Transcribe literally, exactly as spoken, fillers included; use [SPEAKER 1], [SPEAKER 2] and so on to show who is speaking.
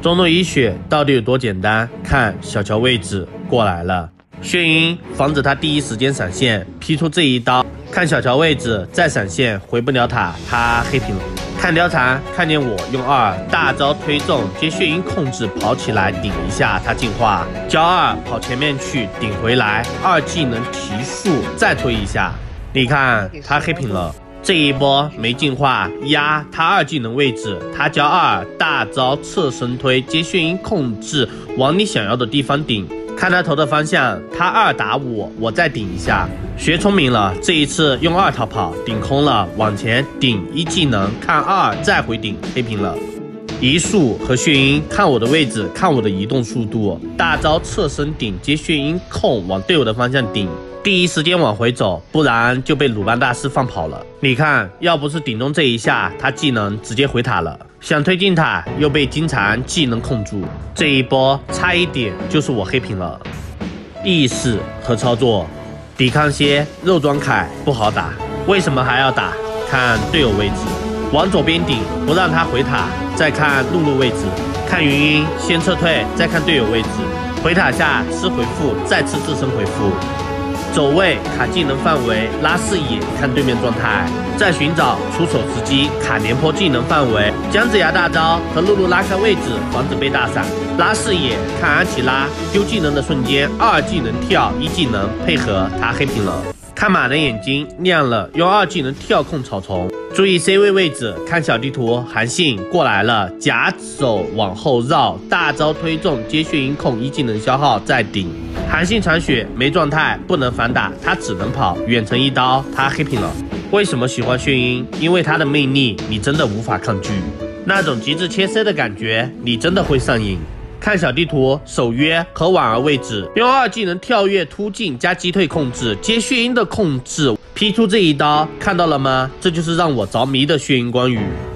[SPEAKER 1] 中路一血到底有多简单？看小乔位置过来了，眩晕防止他第一时间闪现，劈出这一刀。看小乔位置再闪现回不了塔，他黑屏了。看貂蝉看见我用二大招推中接眩晕控制跑起来顶一下，他进化交二跑前面去顶回来，二技能提速再推一下，你看他黑屏了。这一波没进化压他二技能位置，他交二大招侧身推接眩晕控制往你想要的地方顶，看他投的方向，他二打我，我再顶一下，学聪明了，这一次用二逃跑顶空了，往前顶一技能，看二再回顶，黑屏了。移速和眩晕看我的位置，看我的移动速度，大招侧身顶接眩晕控往队友的方向顶，第一时间往回走，不然就被鲁班大师放跑了。你看，要不是顶中这一下，他技能直接回塔了，想推进塔又被金蝉技能控住，这一波差一点就是我黑屏了。意识和操作，抵抗些肉装铠不好打，为什么还要打？看队友位置，往左边顶，不让他回塔，再看露露位置，看云云先撤退，再看队友位置，回塔下吃回复，再吃自身回复。走位卡技能范围，拉视野看对面状态，再寻找出手时机，卡廉颇技能范围，姜子牙大招和露露拉开位置，防止被大闪，拉视野看安琪拉丢技能的瞬间，二技能跳，一技能配合，他黑屏了。看马的眼睛亮了，用二技能跳控草丛，注意 C 位位置，看小地图，韩信过来了，假手往后绕，大招推中接眩晕控，一技能消耗再顶。韩信残血没状态，不能反打，他只能跑，远程一刀，他黑屏了。为什么喜欢眩晕？因为他的魅力你真的无法抗拒，那种极致切 C 的感觉，你真的会上瘾。看小地图，守约和婉儿位置，用二技能跳跃突进加击退控制，接眩晕的控制，劈出这一刀，看到了吗？这就是让我着迷的眩晕光羽。